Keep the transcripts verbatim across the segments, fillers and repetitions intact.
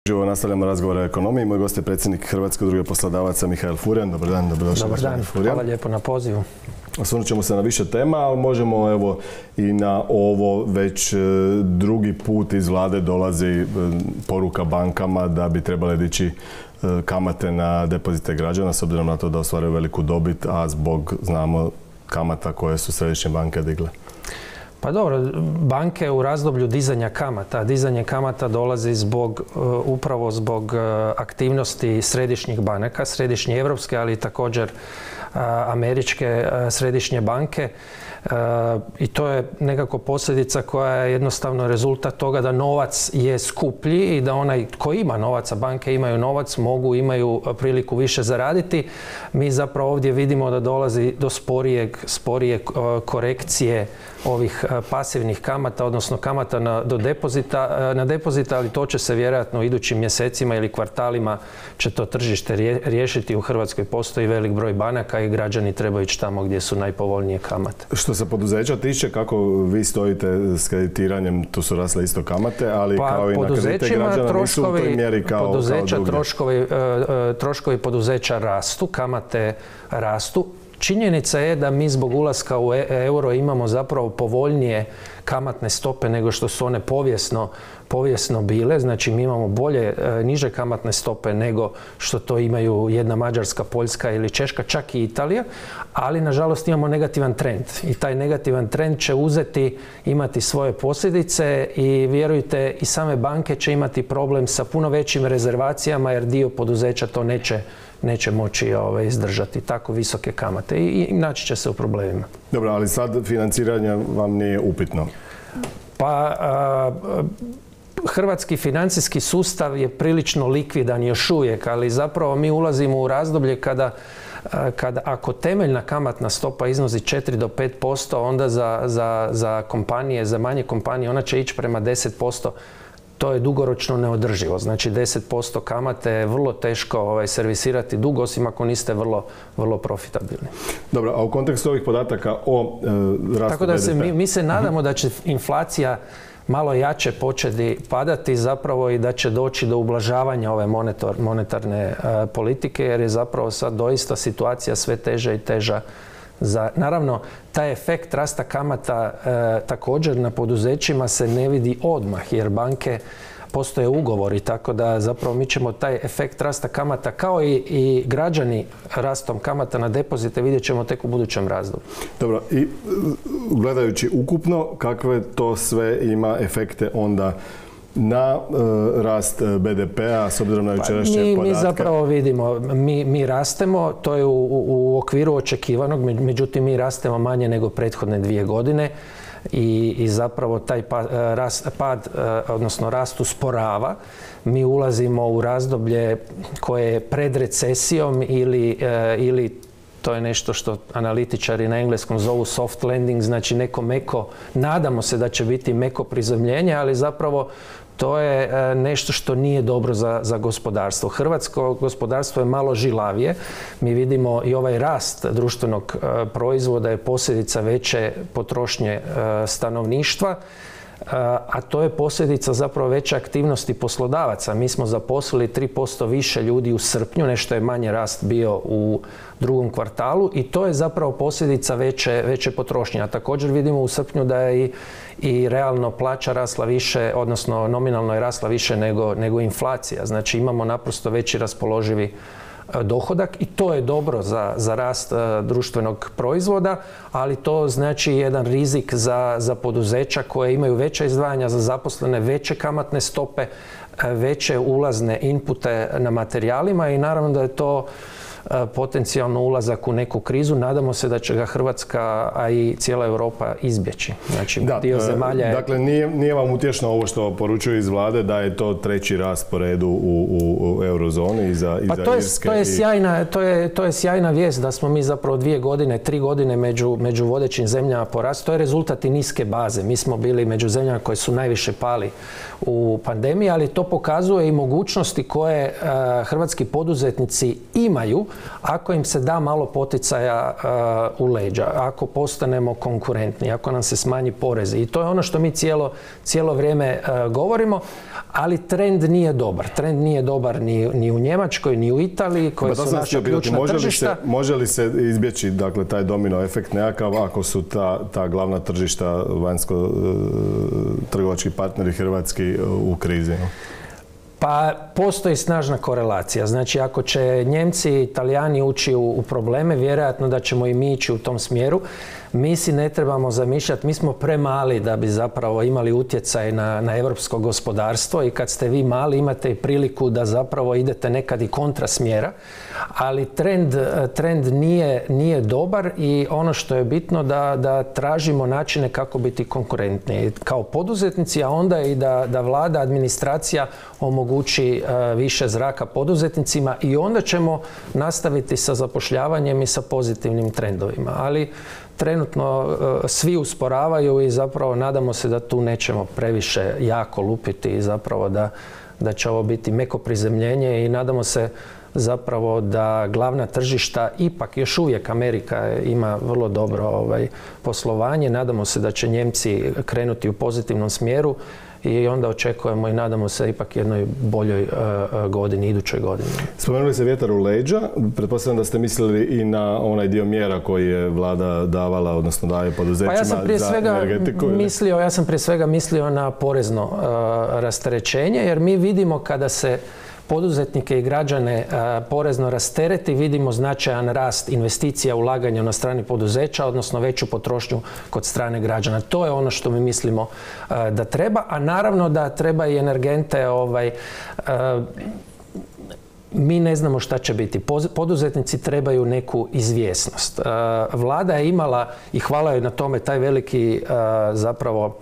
Živo nastavljamo razgovor o ekonomiji. Moj gost je predsjednik Hrvatske udruge poslodavaca Mihael Furjan. Dobar dan, dobrodošli. Dobar dan, hvala lijepo na pozivu. Osvrnut ćemo se na više tema, ali možemo evo i na ovo već drugi put iz vlade dolazi poruka bankama da bi trebale dići kamate na depozite građana s obzirom na to da ostvaruju veliku dobit, a zbog, znamo, kamata koje su središnje banke digle. Pa dobro, banke u razdoblju dizanja kamata, dizanje kamata dolazi zbog, upravo zbog aktivnosti središnjih banaka, središnje evropske, ali također američke središnje banke. I to je nekako posljedica koja je jednostavno rezultat toga da novac je skuplji i da onaj ko ima novac, a banke imaju novac, mogu, imaju priliku više zaraditi. Mi zapravo ovdje vidimo da dolazi do sporijeg, sporije korekcije ovih pasivnih kamata, odnosno kamata na, do depozita, na depozita, ali to će se vjerojatno u idućim mjesecima ili kvartalima će to tržište riješiti. U Hrvatskoj postoji velik broj banaka i građani trebaju ići tamo gdje su najpovoljnije kamate. Što se poduzeća tiče, kako vi stojite s kreditiranjem, tu su rasle isto kamate, ali pa, kao i na kredite građana nisu u toj mjeri kao, poduzeća, kao troškovi, troškovi poduzeća rastu, kamate rastu. Činjenica je da mi zbog ulaska u euro imamo zapravo povoljnije kamatne stope nego što su one povijesno, povijesno bile. Znači mi imamo bolje, niže kamatne stope nego što to imaju jedna Mađarska, Poljska ili Češka, čak i Italija, ali nažalost imamo negativan trend i taj negativan trend će uzeti, imati svoje posljedice i vjerujte i same banke će imati problem sa puno većim rezervacijama jer dio poduzeća to neće neće moći ove, izdržati tako visoke kamate i, i naći će se u problemima. Dobro, ali sad financiranje vam nije upitno? Pa a, hrvatski financijski sustav je prilično likvidan još uvijek, ali zapravo mi ulazimo u razdoblje kada kada ako temeljna kamatna stopa iznosi četiri do pet posto, onda za, za, za kompanije, za manje kompanije, ona će ići prema deset posto. To je dugoročno neodrživo. Znači deset posto kamate je vrlo teško ovaj, servisirati dug, osim ako niste vrlo, vrlo profitabilni. Dobro, a u kontekstu ovih podataka o e, rastu Tako da se, B D P? mi, mi se nadamo da će inflacija malo jače početi padati zapravo i da će doći do ublažavanja ove monetar, monetarne e, politike, jer je zapravo sad doista situacija sve teža i teža. Za, naravno, taj efekt rasta kamata e, također na poduzećima se ne vidi odmah, jer banke postoje ugovori, tako da zapravo mi ćemo taj efekt rasta kamata kao i, i građani rastom kamata na depozite vidjet ćemo tek u budućem razdoblju. Dobro, i gledajući ukupno, kakve to sve ima efekte onda na uh, rast B D P-a s obzirom na jučerašnje pa, mi, podatke? Mi zapravo vidimo, mi, mi rastemo, to je u, u, u okviru očekivanog, međutim mi rastemo manje nego prethodne dvije godine i, i zapravo taj pa, rast, pad, odnosno rast usporava. Mi ulazimo u razdoblje koje je pred recesijom ili, ili to je nešto što analitičari na engleskom zovu soft landing, znači neko meko, nadamo se da će biti meko prizemljenje, ali zapravo to je nešto što nije dobro za, za gospodarstvo. Hrvatsko gospodarstvo je malo žilavije. Mi vidimo i ovaj rast društvenog proizvoda je posljedica veće potrošnje stanovništva, a to je posljedica zapravo veće aktivnosti poslodavaca. Mi smo zaposlili tri posto više ljudi u srpnju, nešto je manje rast bio u drugom kvartalu i to je zapravo posljedica veće, veće potrošnje. A također vidimo u srpnju da je i, i realno plaća rasla više, odnosno nominalno je rasla više nego, nego inflacija. Znači imamo naprosto veći raspoloživi dohodak i to je dobro za, za rast uh, društvenog proizvoda, ali to znači jedan rizik za, za poduzeća koje imaju veća izdvajanja za zaposlene, veće kamatne stope, veće ulazne inpute na materijalima i naravno da je to potencijalno ulazak u neku krizu. Nadamo se da će ga Hrvatska, a i cijela Europa izbjeći. Znači, da, dio zemalja je... Dakle, nije, nije vam utješno ovo što poručuju iz vlade da je to treći rast po redu u, u, u eurozoni i za, pa i za to je, Irske. To je, i... sjajna, to, je, to je sjajna vijest da smo mi zapravo dvije godine, tri godine među, među vodećim zemljama po rastu. To je rezultat i niske baze. Mi smo bili među zemljama koje su najviše pali u pandemiji, ali to pokazuje i mogućnosti koje uh, hrvatski poduzetnici imaju ako im se da malo poticaja uh, u leđa, ako postanemo konkurentni, ako nam se smanji porezi. I to je ono što mi cijelo, cijelo vrijeme uh, govorimo, ali trend nije dobar. Trend nije dobar ni, ni u Njemačkoj, ni u Italiji, koje su naša ključna može tržišta. Li se, može li se izbjeći dakle, taj domino efekt nekakav ako su ta, ta glavna tržišta vanjsko trgovački partneri hrvatski u krizi? No? Pa postoji snažna korelacija. Znači ako će Njemci i Italijani ući u, u probleme, vjerojatno da ćemo i mi ići u tom smjeru. Mi si ne trebamo zamišljati, mi smo premali da bi zapravo imali utjecaj na, na europsko gospodarstvo i kad ste vi mali imate i priliku da zapravo idete nekad i kontra smjera, ali trend, trend nije, nije dobar i ono što je bitno da, da tražimo načine kako biti konkurentni kao poduzetnici, a onda i da, da vlada, administracija omogući uh, više zraka poduzetnicima i onda ćemo nastaviti sa zapošljavanjem i sa pozitivnim trendovima. Ali trenutno uh, svi usporavaju i zapravo nadamo se da tu nećemo previše jako lupiti i zapravo da, da će ovo biti meko prizemljenje i nadamo se zapravo da glavna tržišta, ipak još uvijek Amerika ima vrlo dobro ovaj, poslovanje. Nadamo se da će Njemci krenuti u pozitivnom smjeru i onda očekujemo i nadamo se ipak jednoj boljoj uh, godini, idućoj godini. Spomenuli se vjetar u leđa. Pretpostavljam da ste mislili i na onaj dio mjera koji je vlada davala, odnosno daje poduzećima pa ja sam prije za svega energetiku. Mislio, ja sam prije svega mislio na porezno uh, rasterećenje, jer mi vidimo kada se poduzetnike i građane a, porezno rastereti, vidimo značajan rast investicija, ulaganja na strani poduzeća, odnosno veću potrošnju kod strane građana. To je ono što mi mislimo a, da treba, a naravno da treba i energente ovaj, a, mi ne znamo šta će biti. Poduzetnici trebaju neku izvjesnost. Vlada je imala, i hvala joj na tome, taj veliki zapravo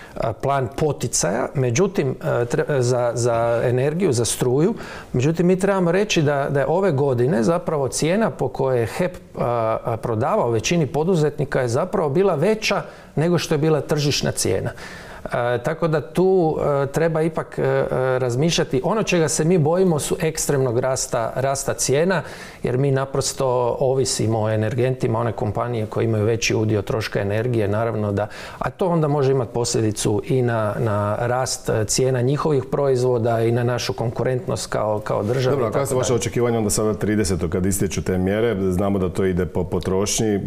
plan poticaja, međutim, za, za energiju, za struju. Međutim, mi trebamo reći da, da je ove godine zapravo cijena po kojoj je H E P prodavao većini poduzetnika je zapravo bila veća nego što je bila tržišna cijena. E, tako da tu e, treba ipak e, razmišljati. Ono čega se mi bojimo su ekstremnog rasta, rasta cijena, jer mi naprosto ovisimo o energentima, one kompanije koje imaju veći udio troška energije, naravno da, a to onda može imati posljedicu i na, na rast cijena njihovih proizvoda i na našu konkurentnost kao, kao država. Dobro, a kada su vaše očekivanja onda sada tridesetog kad istječu te mjere? Znamo da to ide po potrošnji,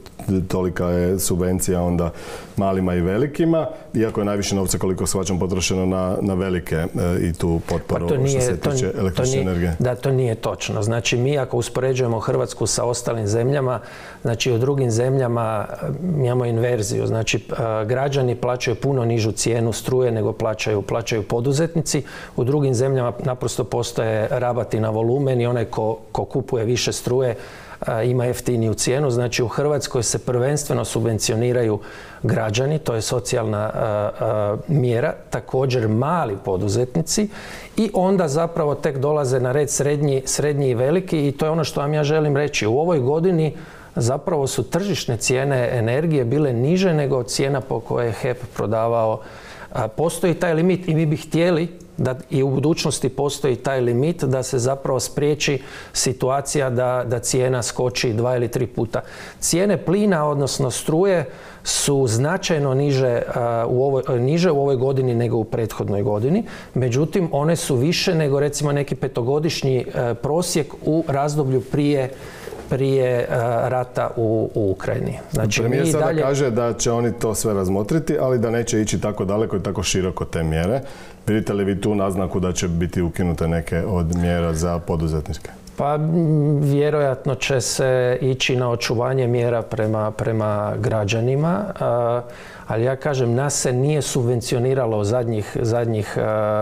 tolika je subvencija onda malima i velikima, iako je najviše novca koliko shvaćam potrošeno na, na velike e, i tu potporu pa što se tiče električne energije. Da, to nije točno. Znači mi ako uspoređujemo Hrvatsku sa ostalim zemljama, znači u drugim zemljama imamo inverziju. Znači e, građani plaćaju puno nižu cijenu struje nego plaćaju, plaćaju poduzetnici. U drugim zemljama naprosto postoje rabati na volumen i onaj ko, ko kupuje više struje ima jeftiniju cijenu. Znači u Hrvatskoj se prvenstveno subvencioniraju građani, to je socijalna a, a, mjera, također mali poduzetnici i onda zapravo tek dolaze na red srednji, srednji i veliki i to je ono što vam ja želim reći. U ovoj godini zapravo su tržišne cijene energije bile niže nego cijena po kojoj je H E P prodavao. A, postoji taj limit i mi bi htjeli da i u budućnosti postoji taj limit da se zapravo spriječi situacija da, da cijena skoči dva ili tri puta. Cijene plina, odnosno struje, su značajno niže, uh, u ovoj, niže u ovoj godini nego u prethodnoj godini. Međutim, one su više nego recimo neki petogodišnji uh, prosjek u razdoblju prije prije uh, rata u, u Ukrajini. Znači, premijer sada dalje... kaže da će oni to sve razmotriti, ali da neće ići tako daleko i tako široko te mjere. Vidite li vi tu naznaku da će biti ukinute neke od mjera za poduzetnike? Pa vjerojatno će se ići na očuvanje mjera prema, prema građanima, a, ali ja kažem, nas se nije subvencioniralo zadnjih, zadnjih a,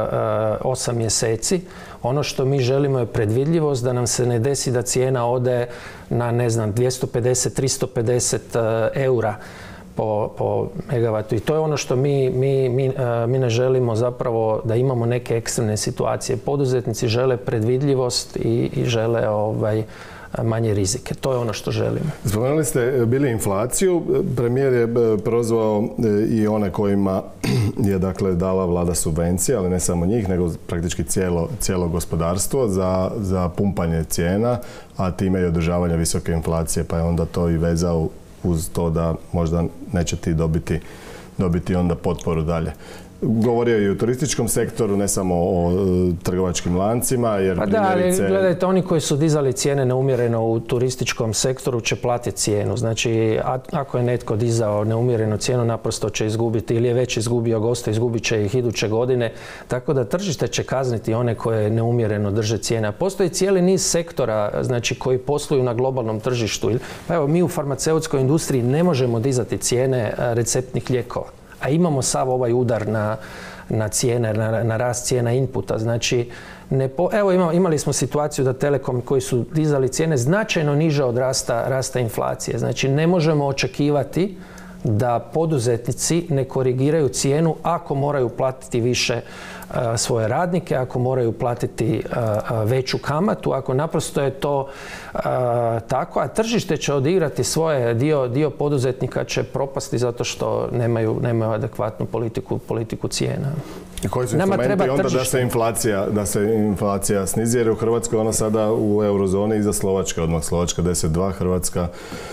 a, osam mjeseci. Ono što mi želimo je predvidljivost, da nam se ne desi da cijena ode na, ne znam, dvjesto pedeset do tristo pedeset eura po, po megavatu. I to je ono što mi, mi, mi, mi ne želimo zapravo da imamo neke ekstremne situacije. Poduzetnici žele predvidljivost i, i žele ovaj, manje rizike. To je ono što želimo. Spomenuli ste bili inflaciju. Premijer je prozvao i one kojima je dakle dala vlada subvencije, ali ne samo njih, nego praktički cijelo, cijelo gospodarstvo za, za pumpanje cijena, a time i održavanje visoke inflacije, pa je onda to i vezao uz to da možda neće ti dobiti, dobiti onda potporu dalje. Govorio je i o turističkom sektoru, ne samo o e, trgovačkim lancima, jer pa da, primjerice... ali gledajte, oni koji su dizali cijene neumjereno u turističkom sektoru će platiti cijenu. Znači, a, ako je netko dizao neumjerenu cijenu, naprosto će izgubiti, ili je već izgubio goste, izgubit će ih iduće godine. Tako da tržište će kazniti one koje neumjereno drže cijene. Postoji cijeli niz sektora, znači, koji posluju na globalnom tržištu. Pa evo, mi u farmaceutskoj industriji ne možemo dizati cijene receptnih lijekova. A imamo sav ovaj udar na, na cijene, na, na rast cijena inputa. Znači, ne po, evo ima, imali smo situaciju da Telekom koji su dizali cijene značajno niže od rasta, rasta inflacije. Znači, ne možemo očekivati da poduzetnici ne korigiraju cijenu ako moraju platiti više uh, svoje radnike, ako moraju platiti uh, veću kamatu, ako naprosto je to uh, tako, a tržište će odigrati svoje, dio, dio poduzetnika će propasti zato što nemaju, nemaju adekvatnu politiku, politiku cijena. I koji su instrumenti onda da se inflacija, da se inflacija snizi, jer u Hrvatskoj ona sada u eurozoni iza Slovačke, odmah Slovačka deset dva, Hrvatska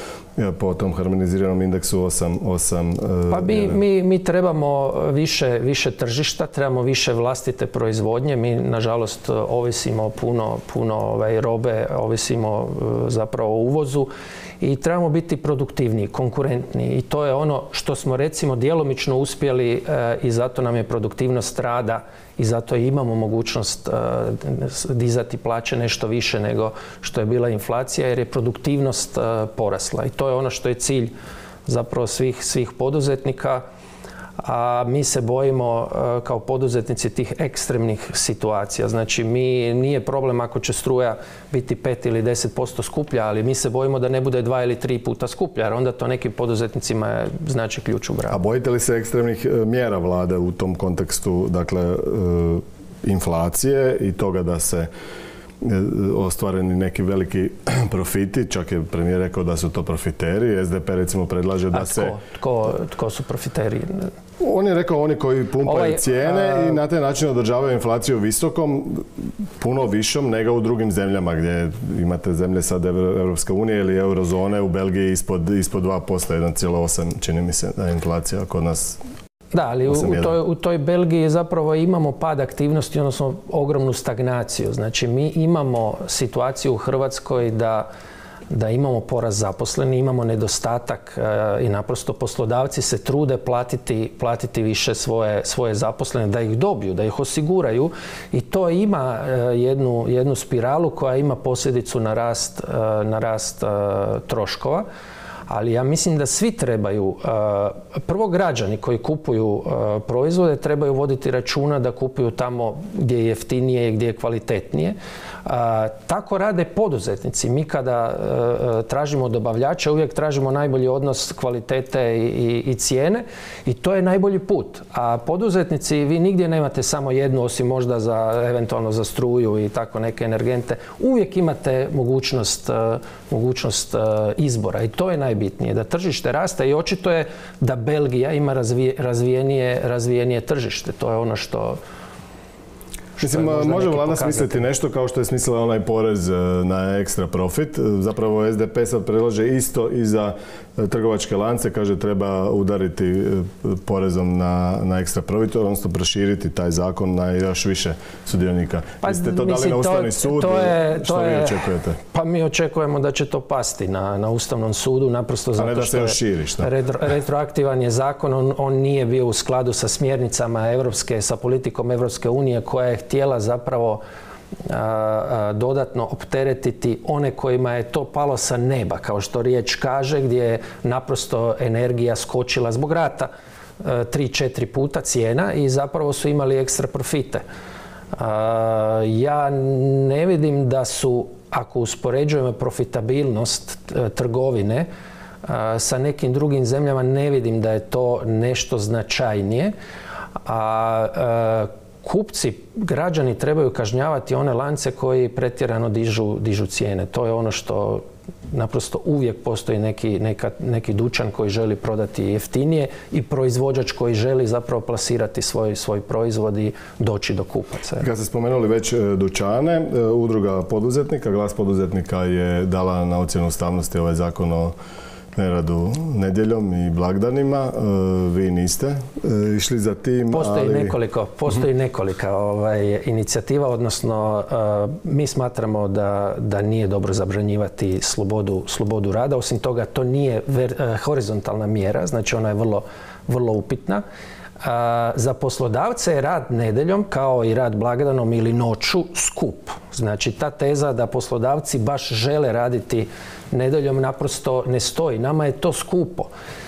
po tom harmoniziranom indeksu osam. Pa mi, mi, mi trebamo više, više tržišta, trebamo više vlastite proizvodnje. Mi, nažalost, ovisimo puno, puno ovaj, robe, ovisimo zapravo o uvozu i trebamo biti produktivniji, konkurentniji. I to je ono što smo recimo djelomično uspjeli e, i zato nam je produktivnost rada i zato imamo mogućnost e, dizati plaće nešto više nego što je bila inflacija, jer je produktivnost e, porasla. I to je ono što je cilj zapravo svih, svih poduzetnika. A mi se bojimo uh, kao poduzetnici tih ekstremnih situacija. Znači, mi nije problem ako će struja biti pet ili deset posto skuplja, ali mi se bojimo da ne bude dva ili tri puta skuplja, jer onda to nekim poduzetnicima znači ključ u bravu. A bojite li se ekstremnih mjera vlade u tom kontekstu, dakle, uh, inflacije i toga da se ostvareni neki veliki profiti, čak je premijer rekao da su to profiteri, S D P recimo predlaže da A tko, se... Tko, tko su profiteri? On je rekao oni koji pumpaju ovaj, cijene a... i na taj način održavaju inflaciju visokom, puno višom nego u drugim zemljama gdje imate zemlje sad Europske unije ili eurozone, u Belgiji ispod, ispod dva posto, jedan zarez osam čini mi se da je inflacija kod nas. Da, ali u, u, toj, u toj Belgiji zapravo imamo pad aktivnosti, odnosno ogromnu stagnaciju. Znači, mi imamo situaciju u Hrvatskoj da, da imamo porast zaposlenih, imamo nedostatak e, i naprosto poslodavci se trude platiti, platiti više svoje, svoje zaposlene, da ih dobiju, da ih osiguraju i to ima e, jednu, jednu spiralu koja ima posljedicu na rast, e, na rast e, troškova. Ali ja mislim da svi trebaju, prvo građani koji kupuju proizvode trebaju voditi računa da kupuju tamo gdje je jeftinije i gdje je kvalitetnije. Tako rade poduzetnici. Mi kada tražimo dobavljača uvijek tražimo najbolji odnos kvalitete i, i, i cijene i to je najbolji put. A poduzetnici, vi nigdje nemate samo jednu, osim možda za, eventualno za struju i tako neke energente. Uvijek imate mogućnost, mogućnost izbora i to je najbolji. Bitnije, da tržište raste i očito je da Belgija ima razvije, razvijenije, razvijenije tržište. To je ono što... Mislim, može vlada smisliti nešto kao što je smislila onaj porez na ekstra profit. Zapravo S D P sad predlaže isto i za trgovačke lance, kaže treba udariti porezom na, na ekstra profit, odnosno proširiti taj zakon na još više sudionika. Pa, vi ste to mislim, dali na Ustavni sud, to je, što to vi je, očekujete? Pa mi očekujemo da će to pasti na, na Ustavnom sudu, naprosto zato da što se još širi, šta? Retro, retroaktivan je zakon, on, on nije bio u skladu sa smjernicama Evropske, sa politikom Evropske unije koja je htjela zapravo a, a, dodatno opteretiti one kojima je to palo sa neba, kao što riječ kaže, gdje je naprosto energija skočila zbog rata tri četiri puta cijena i zapravo su imali ekstra profite. A, ja ne vidim da su, ako uspoređujemo profitabilnost trgovine a, sa nekim drugim zemljama, ne vidim da je to nešto značajnije. A, a kupci, građani trebaju kažnjavati one lance koji pretjerano dižu, dižu cijene. To je ono što naprosto uvijek postoji neki, neka, neki dućan koji želi prodati jeftinije i proizvođač koji želi zapravo plasirati svoj, svoj proizvod i doći do kupaca. Kad ste spomenuli već dućane, Udruga poduzetnika, Glas poduzetnika je dala na ocjenu ustavnosti ovaj zakon o neradu nedjeljom i blagdanima. Vi niste išli za tim, Postoji ali... nekoliko, postoji nekolika ovaj, inicijativa, odnosno mi smatramo da, da nije dobro zabranjivati slobodu, slobodu rada. Osim toga, to nije ver, horizontalna mjera, znači ona je vrlo, vrlo upitna. A, za poslodavce je rad nedjeljom kao i rad blagdanom ili noću skup. Znači ta teza da poslodavci baš žele raditi nedjeljom naprosto ne stoji. Nama je to skupo.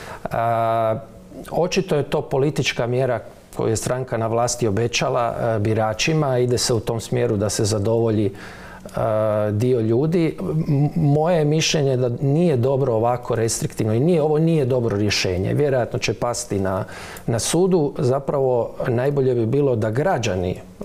A, očito je to politička mjera koju je stranka na vlasti obećala a, biračima. Ide se u tom smjeru da se zadovolji dio ljudi. Moje je mišljenje da nije dobro ovako restriktivno i nije, ovo nije dobro rješenje. Vjerojatno će pasti na, na sudu. Zapravo najbolje bi bilo da građani e,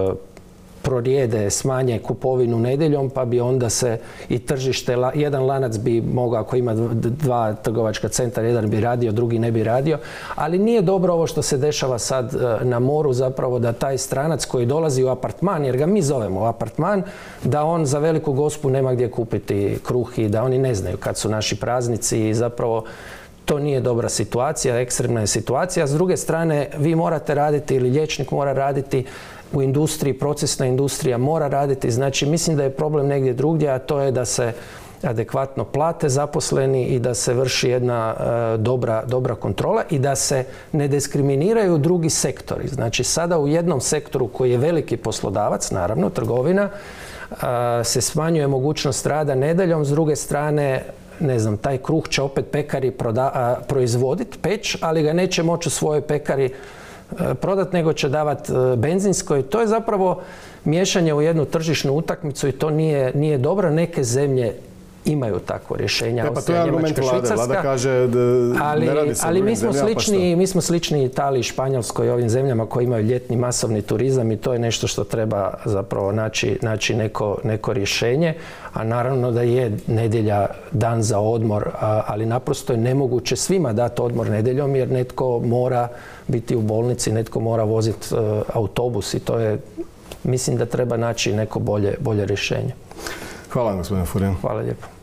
prorijede, smanje kupovinu nedjeljom, pa bi onda se i tržište, jedan lanac bi mogao, ako ima dva trgovačka centra, jedan bi radio, drugi ne bi radio, ali nije dobro ovo što se dešava sad na moru, zapravo da taj stranac koji dolazi u apartman, jer ga mi zovemo apartman, da on za Veliku Gospu nema gdje kupiti kruh i da oni ne znaju kad su naši praznici i zapravo to nije dobra situacija, ekstremna je situacija. S druge strane, vi morate raditi ili liječnik mora raditi u industriji, procesna industrija mora raditi. Znači, mislim da je problem negdje drugdje, a to je da se adekvatno plate zaposleni i da se vrši jedna uh, dobra, dobra kontrola i da se ne diskriminiraju drugi sektori. Znači, sada u jednom sektoru koji je veliki poslodavac, naravno, trgovina, uh, se smanjuje mogućnost rada nedjeljom, s druge strane, ne znam, taj kruh će opet pekari proda, proizvoditi, peć, ali ga neće moći u svojoj pekari prodat, nego će davati benzinsko i to je zapravo miješanje u jednu tržišnu utakmicu i to nije, nije dobro. Neke zemlje imaju takvo rješenje. E pa to je argument vlade. Vlada kaže da ali, ne radi se ali mi smo, zemljama, slični, mi smo slični Italiji, Španjolskoj i ovim zemljama koji imaju ljetni masovni turizam i to je nešto što treba zapravo naći, naći neko, neko rješenje. A naravno da je nedjelja dan za odmor, ali naprosto je nemoguće svima dati odmor nedjeljom jer netko mora biti u bolnici, netko mora voziti autobus i to je, mislim da treba naći neko bolje, bolje rješenje. Hvala vam, gospodine Furin. Hvala lijepo.